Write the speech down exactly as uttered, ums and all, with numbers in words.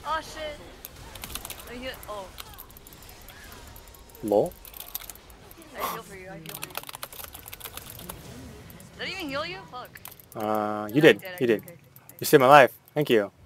Oh shit. Let me heal. Oh. Lol. I heal for you. I heal for you. Did I even heal you? Fuck. Uh, No, you I did. did. I You did. did. Okay, okay. You saved my life. Thank you.